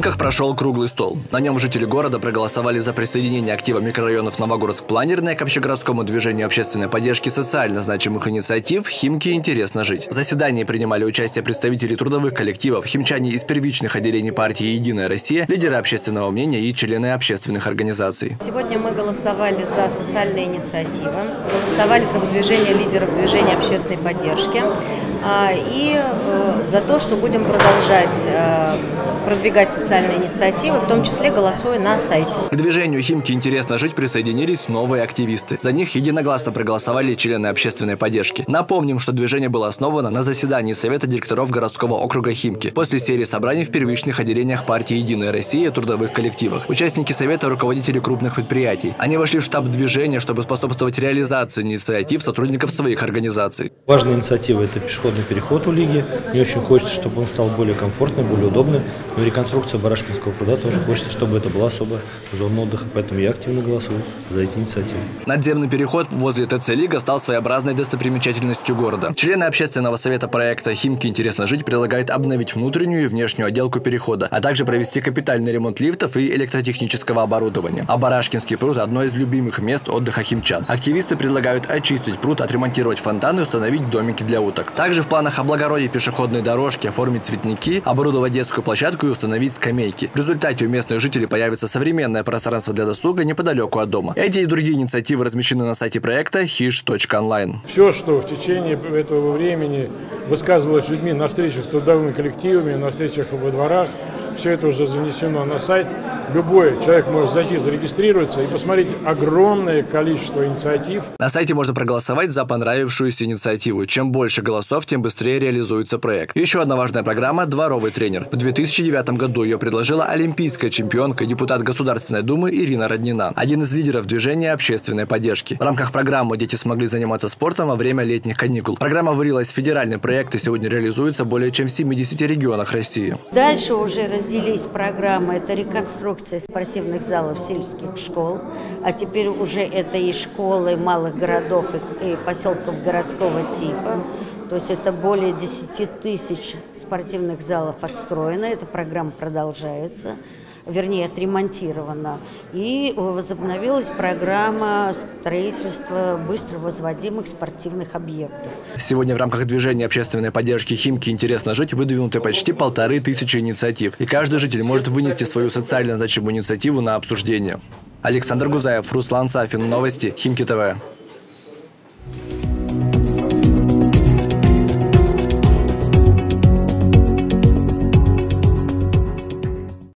Химках прошел круглый стол. На нем жители города проголосовали за присоединение актива микрорайонов Новогородск-Планерная к общегородскому движению общественной поддержки социально значимых инициатив «Химки интересно жить». В заседании принимали участие представители трудовых коллективов, химчане из первичных отделений партии «Единая Россия», лидеры общественного мнения и члены общественных организаций. Сегодня мы голосовали за социальные инициативы, голосовали за выдвижение лидеров движения общественной поддержки и за то, что будем продолжать продвигать социальные инициативы, в том числе голосуя на сайте. К движению «Химки интересно жить» присоединились новые активисты. За них единогласно проголосовали члены общественной поддержки. Напомним, что движение было основано на заседании Совета директоров городского округа Химки после серии собраний в первичных отделениях партии «Единая Россия» и трудовых коллективах. Участники Совета – руководители крупных предприятий. Они вошли в штаб движения, чтобы способствовать реализации инициатив сотрудников своих организаций. Важная инициатива – это пешеходный переход у Лиги. Мне очень хочется, чтобы он стал более комфортным, более удобным. Но и реконструкция Барашкинского пруда тоже хочется, чтобы это была особая зона отдыха. Поэтому я активно голосую за эти инициативы. Надземный переход возле ТЦ «Лига» стал своеобразной достопримечательностью города. Члены общественного совета проекта «Химки интересно жить» предлагают обновить внутреннюю и внешнюю отделку перехода, а также провести капитальный ремонт лифтов и электротехнического оборудования. А Барашкинский пруд – одно из любимых мест отдыха химчан. Активисты предлагают очистить пруд, отремонтировать фонтаны и установить домики для уток. Также в планах облагородить пешеходные дорожки, оформить цветники, оборудовать детскую площадку и установить скамейки. В результате у местных жителей появится современное пространство для досуга неподалеку от дома. Эти и другие инициативы размещены на сайте проекта hish.online. Все, что в течение этого времени высказывалось людьми на встречах с трудовыми коллективами, на встречах во дворах, все это уже занесено на сайт. Любой человек может зайти, зарегистрироваться и посмотреть огромное количество инициатив. На сайте можно проголосовать за понравившуюся инициативу. Чем больше голосов, тем быстрее реализуется проект. Еще одна важная программа – «Дворовый тренер». В 2009 году ее предложила олимпийская чемпионка, депутат Государственной Думы Ирина Роднина, один из лидеров движения общественной поддержки. В рамках программы дети смогли заниматься спортом во время летних каникул. Программа вылилась в федеральный проект и сегодня реализуется более чем в 70 регионах России. Дальше уже родились программы, это реконструкция спортивных залов сельских школ, а теперь уже это и школы малых городов и поселков городского типа. То есть это более 10 тысяч спортивных залов отстроено, эта программа продолжается, вернее отремонтирована. И возобновилась программа строительства быстро возводимых спортивных объектов. Сегодня в рамках движения общественной поддержки «Химки интересно жить» выдвинуты почти 1500 инициатив. И каждый житель может вынести свою социально значимую инициативу на обсуждение. Александр Гузаев, Руслан Сафин. Новости Химки ТВ.